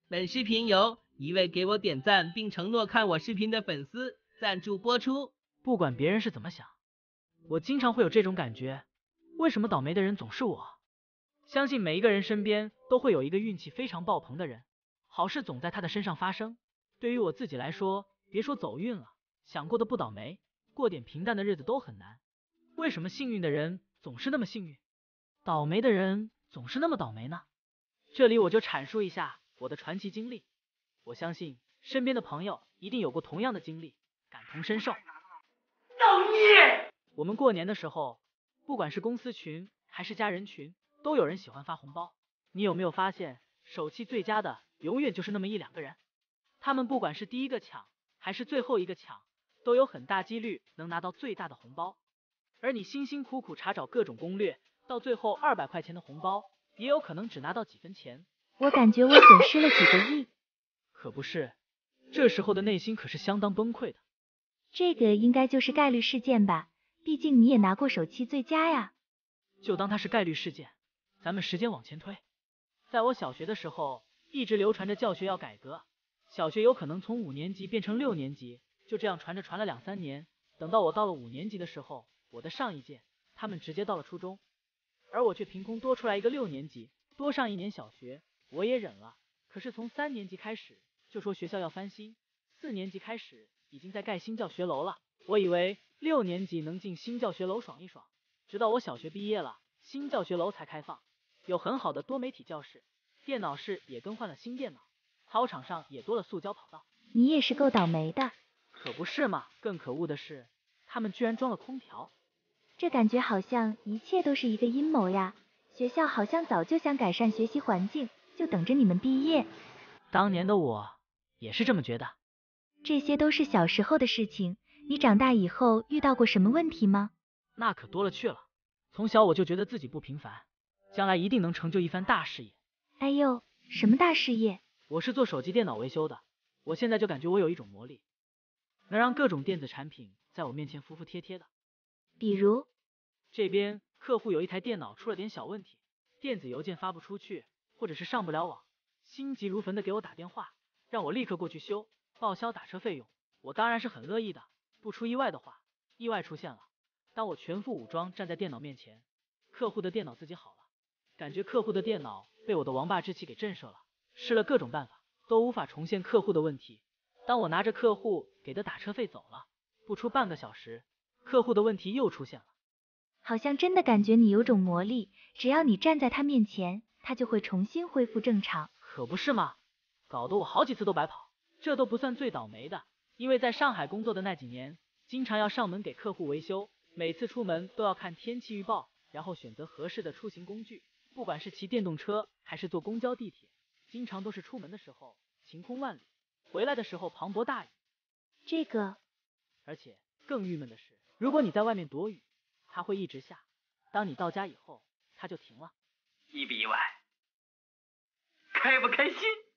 本视频由一位给我点赞并承诺看我视频的粉丝赞助播出。 不管别人是怎么想，我经常会有这种感觉，为什么倒霉的人总是我？相信每一个人身边都会有一个运气非常爆棚的人，好事总在他的身上发生。对于我自己来说，别说走运了，想过得不倒霉，过点平淡的日子都很难。为什么幸运的人总是那么幸运，倒霉的人总是那么倒霉呢？这里我就阐述一下我的传奇经历，我相信身边的朋友一定有过同样的经历，感同身受。 造孽！ 我们过年的时候，不管是公司群还是家人群，都有人喜欢发红包。你有没有发现，手气最佳的永远就是那么一两个人，他们不管是第一个抢还是最后一个抢，都有很大几率能拿到最大的红包。而你辛辛苦苦查找各种攻略，到最后200块钱的红包，也有可能只拿到几分钱。 我感觉我损失了几个亿。 可不是，这时候的内心可是相当崩溃的。 这个应该就是概率事件吧，毕竟你也拿过手气最佳呀。 就当它是概率事件，咱们时间往前推。在我小学的时候，一直流传着教学要改革，小学有可能从5年级变成6年级，就这样传了2、3年。等到我到了5年级的时候，我的上一届他们直接到了初中，而我却凭空多出来一个6年级，多上1年小学，我也忍了。可是从3年级开始就说学校要翻新，4年级开始已经在盖新教学楼了。我以为6年级能进新教学楼爽一爽，直到我小学毕业了，新教学楼才开放，有很好的多媒体教室，电脑室也更换了新电脑，操场上也多了塑胶跑道。 你也是够倒霉的。 可不是嘛，更可恶的是，他们居然装了空调。 这感觉好像一切都是一个阴谋呀，学校好像早就想改善学习环境，就等着你们毕业。 当年的我也是这么觉得。 这些都是小时候的事情，你长大以后遇到过什么问题吗？ 那可多了去了，从小我就觉得自己不平凡，将来一定能成就一番大事业。 哎呦，什么大事业？ 我是做手机电脑维修的，我现在就感觉我有一种魔力，能让各种电子产品在我面前服服帖帖的。 比如， 这边客户有一台电脑出了点小问题，电子邮件发不出去，或者是上不了网，心急如焚的给我打电话，让我立刻过去修，报销打车费用。我当然是很乐意的，不出意外的话，意外出现了。当我全副武装站在电脑面前，客户的电脑自己好了，感觉客户的电脑被我的王霸之气给震慑了，试了各种办法都无法重现客户的问题。当我拿着客户给的打车费走了，不出半个小时，客户的问题又出现了。 好像真的感觉你有种魔力，只要你站在他面前，他就会重新恢复正常。 可不是嘛，搞得我好几次都白跑。这都不算最倒霉的，因为在上海工作的那几年，经常要上门给客户维修，每次出门都要看天气预报，然后选择合适的出行工具，不管是骑电动车还是坐公交地铁，经常都是出门的时候晴空万里，回来的时候磅礴大雨。 这个， 而且更郁闷的是，如果你在外面躲雨，它会一直下，当你到家以后，它就停了。 意不意外？开不开心？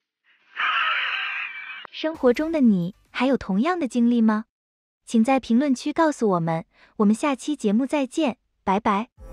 生活中的你还有同样的经历吗？请在评论区告诉我们，我们下期节目再见，拜拜。